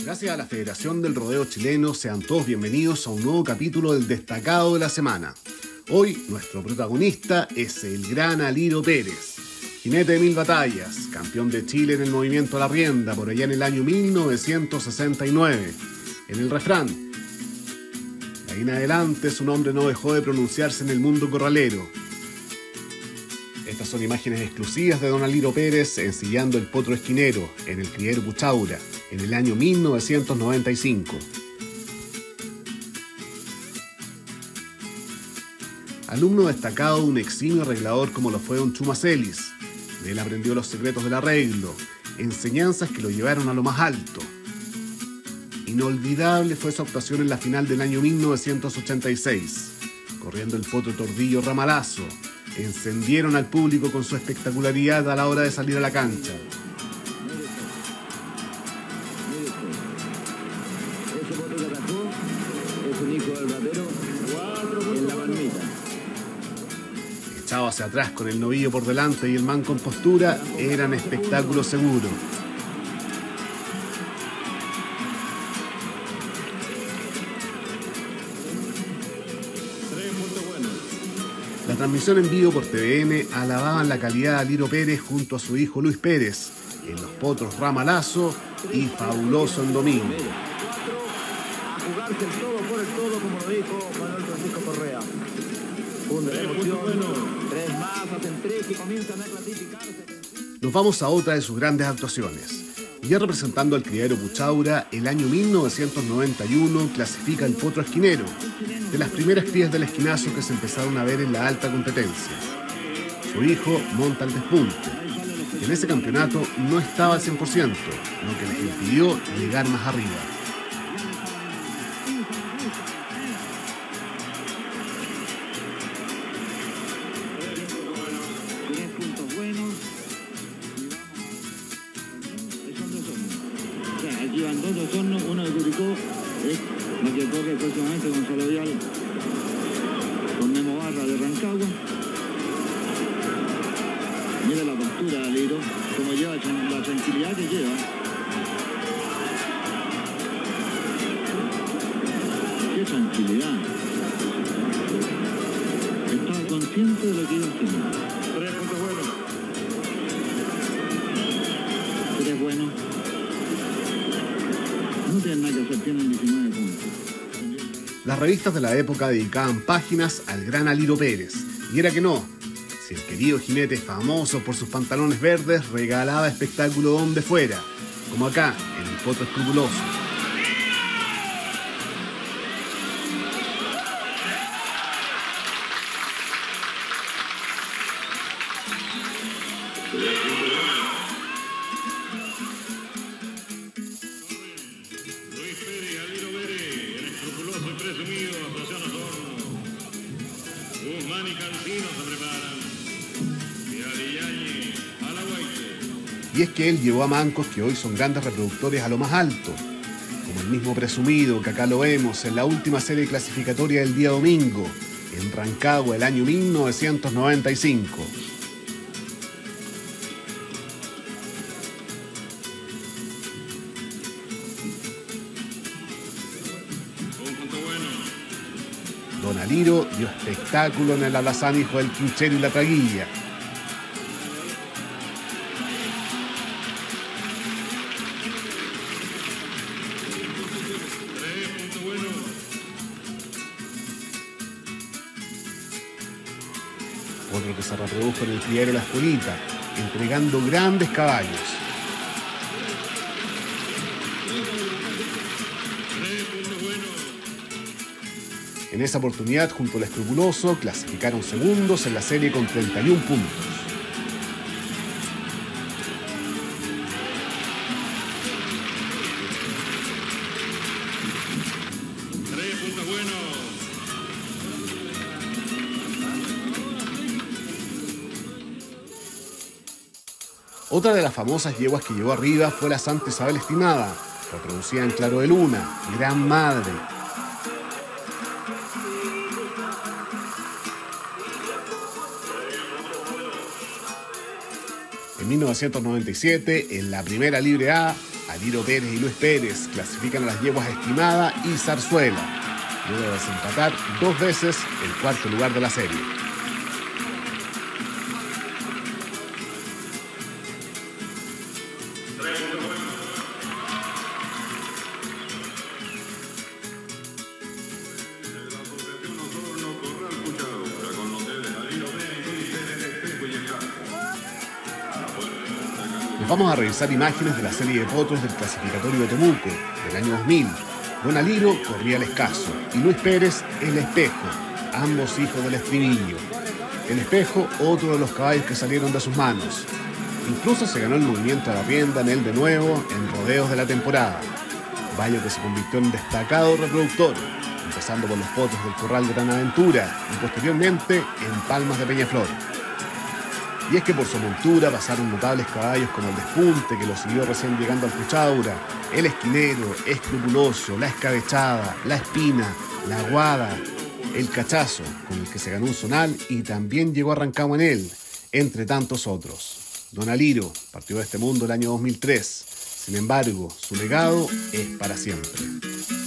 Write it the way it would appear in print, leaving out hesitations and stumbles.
Gracias a la Federación del Rodeo Chileno, sean todos bienvenidos a un nuevo capítulo del Destacado de la Semana. Hoy, nuestro protagonista es el gran Aliro Pérez, jinete de 1000 batallas, campeón de Chile en el movimiento a la rienda por allá en el año 1969. En el refrán, de ahí en adelante su nombre no dejó de pronunciarse en el mundo corralero. Estas son imágenes exclusivas de don Aliro Pérez ensillando el potro esquinero en el criadero Puchaura en el año 1995. Alumno destacado de un eximio arreglador como lo fue don Chuma Celis, de él aprendió los secretos del arreglo, enseñanzas que lo llevaron a lo más alto. Inolvidable fue su actuación en la final del año 1986, corriendo el potro Tordillo Ramalazo. Encendieron al público con su espectacularidad a la hora de salir a la cancha. Ese potro que atajó es un hijo del batero en la palmita. Echado hacia atrás con el novillo por delante y el man con postura, eran espectáculo seguro. La transmisión en vivo por TVN alababan la calidad de Aliro Pérez junto a su hijo Luis Pérez en los potros Ramalazo y Fabuloso en domingo. A jugarse el todo por el todo, como lo dijo Manuel Francisco Correa. Funde la emoción, tres más, hacen tres que comienzan a clasificarse. Nos vamos a otra de sus grandes actuaciones. Ya representando al criadero Puchaura, el año 1991 clasifica el potro esquinero, de las primeras crías del esquinazo que se empezaron a ver en la alta competencia. Su hijo monta el despunte. En ese campeonato no estaba al 100%, lo que les impidió llegar más arriba. Aquí van dos osornos, uno de Curicó, me quedó que próximamente Gonzalo Vial con Memo Barra de Rancagua. Mira la postura de Aliro, como lleva la tranquilidad que lleva. Qué tranquilidad. Estaba consciente de lo que iba haciendo. 3 puntos buenos. 3 buenos. No tienen nada que hacer, tienen 19 puntos. Las revistas de la época dedicaban páginas al gran Aliro Pérez. Y era que no, si el querido jinete famoso por sus pantalones verdes regalaba espectáculo donde fuera, como acá, en el potro escrupuloso. Y es que él llevó a mancos que hoy son grandes reproductores a lo más alto, como el mismo Presumido, que acá lo vemos en la última serie clasificatoria del día domingo, en Rancagua el año 1995. Don Aliro dio espectáculo en el alazán hijo del quinchero y la traguilla. Otro que se reprodujo en el criadero La Escuelita, entregando grandes caballos. En esa oportunidad, junto al Escrupuloso, clasificaron segundos en la serie con 31 puntos. Otra de las famosas yeguas que llegó arriba fue la Santa Isabel Estimada, reproducida en Claro de Luna, Gran Madre. En 1997, en la primera Libre A, Aliro Pérez y Luis Pérez clasifican a las yeguas Estimada y Zarzuela, luego de desempatar 2 veces el cuarto lugar de la serie. Nos vamos a revisar imágenes de la serie de potros del clasificatorio de Temuco del año 2000. Don Aliro corría el Escaso y Luis Pérez el Espejo, ambos hijos del estribillo. El Espejo, otro de los caballos que salieron de sus manos. Incluso se ganó el movimiento a la rienda en él de nuevo en rodeos de la temporada. Caballo que se convirtió en destacado reproductor, empezando por los potros del Corral de Gran Aventura y posteriormente en Palmas de Peñaflor. Y es que por su montura pasaron notables caballos como el Despunte, que lo siguió recién llegando al Cuchaura, el Esquinero, Escrupuloso, la Escabechada, la Espina, la Aguada, el Cachazo, con el que se ganó un zonal y también llegó arrancado en él, entre tantos otros. Don Aliro partió de este mundo el año 2003, sin embargo, su legado es para siempre.